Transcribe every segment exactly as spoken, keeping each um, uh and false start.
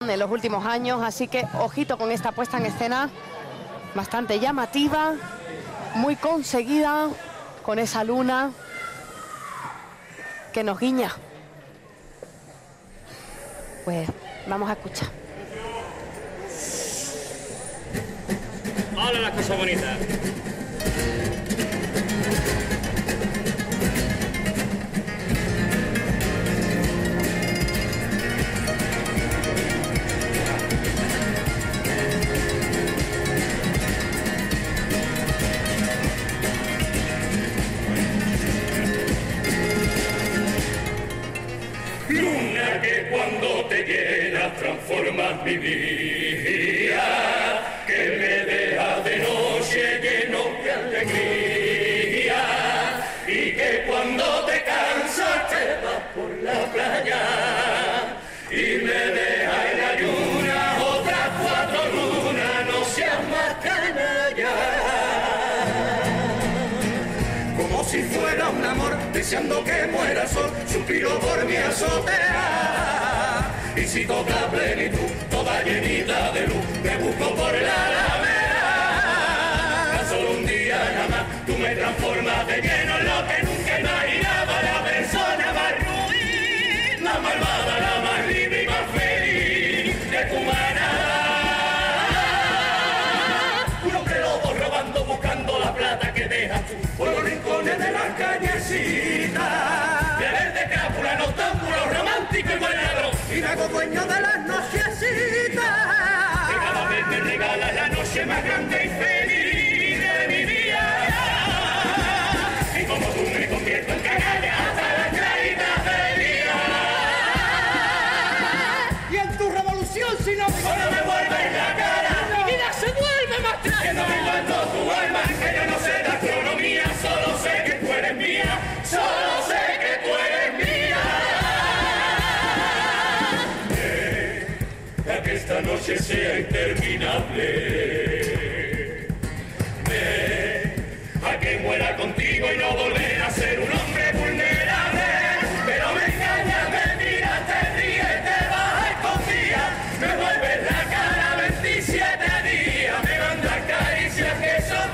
en los últimos años, así que ojito con esta puesta en escena bastante llamativa, muy conseguida, con esa luna que nos guiña. Pues vamos a escuchar. Hola, las cosas bonitas. Luna que cuando te llenas transformas mi vida, que me deja de noche lleno de alegría, y que cuando te cansas te vas por la playa y me deja en ayuna otras cuatro lunas, no seas más canalla. Como si fuera un amor, deseando que muera el sol, suspiro por mi azotea. Y si toca plenitud, toda llenita de luz, me busco por la alameda. Tan solo un día nada más, tú me transformas de lleno en lo que nunca imaginaba. La persona más ruin, la malvada, la más libre y más feliz de tu manada. Un hombre lobo robando, buscando la plata que dejas tú por los rincones de las callecitas. De verde crápula, noctámbulo, romántico y buen ladrón. Y me hago dueño de las nochecitas. Que cada vez me regalas la noche más grande y feliz de mi vida. Y como tú me convierto en canalla hasta la claridad del día. Y en tu revolución, si no Cuando me vuelves la cara, mi vida se vuelve más que trágica. no me cuento tu alma, que yo no sé de astronomía, solo sé que tú eres mía, solo sé que tú eres mía. Deja que esta noche sea interminable. Deja que muera contigo y no volver a ser un hombre vulnerable. Pero me engañas, me miras, te ríes, te vas a escondida, me vuelves la cara veintisiete días, me mandas caricias que son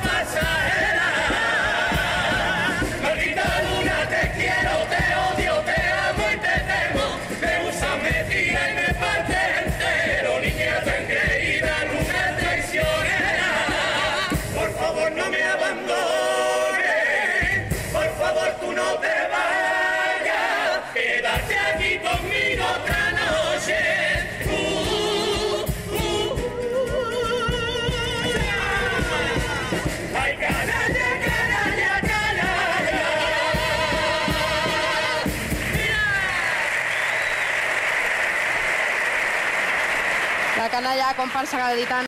pasajeras. Maldita luna, te quiero, te odio, te amo y te temo. Me usas, me tira y me parte entero. Niña tan querida, luna traicionera. Por favor no me abandones, por favor tú no te vayas, quédate aquí conmigo otra noche. Uh, uh, uh. Ay, canalla, canalla, canalla. La canalla comparsa gaditana.